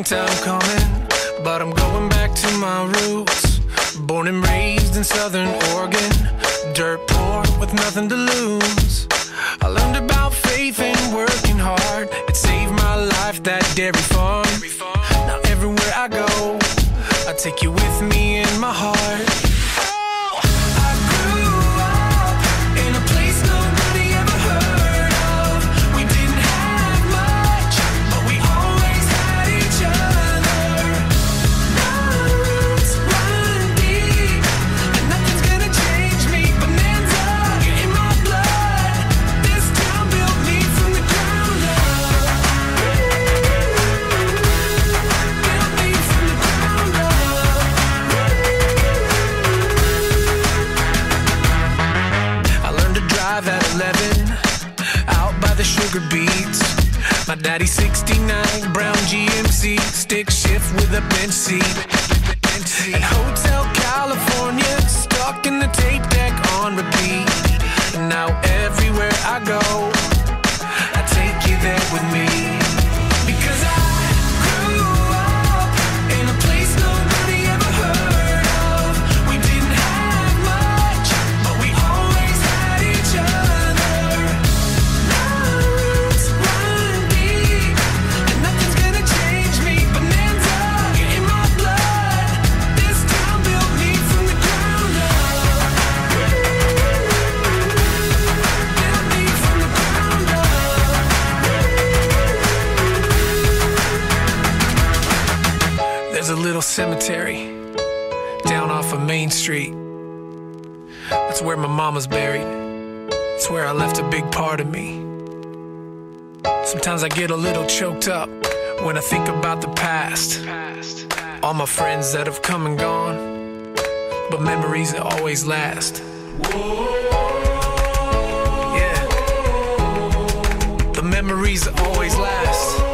long time coming, but I'm going back to my roots. Born and raised in Southern Oregon, dirt poor with nothing to lose. I learned about faith and working hard. It saved my life, that dairy farm. Now everywhere I go, I take you with me in my heart. Sugar beets. My daddy 69 brown GMC, stick shift with a bench seat. And Hotel California, stuck in the tape deck on repeat. And now everywhere I go, I take you there with me. Because I grew up in a place nobody ever heard of. We didn't have much, but we always had each other. There's a little cemetery down off of Main Street. That's where my mama's buried. It's where I left a big part of me. Sometimes I get a little choked up when I think about the past. All my friends that have come and gone, but memories that always last. Yeah, the memories that always last.